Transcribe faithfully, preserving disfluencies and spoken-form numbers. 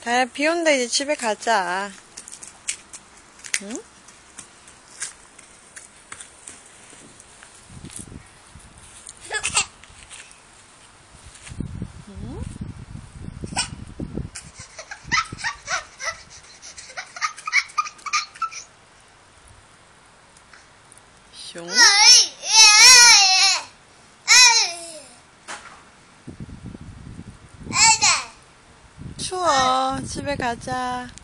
다야, 비 온다. 이제 집에 가자. 응? 응? 슝. 추워. 집에 가자.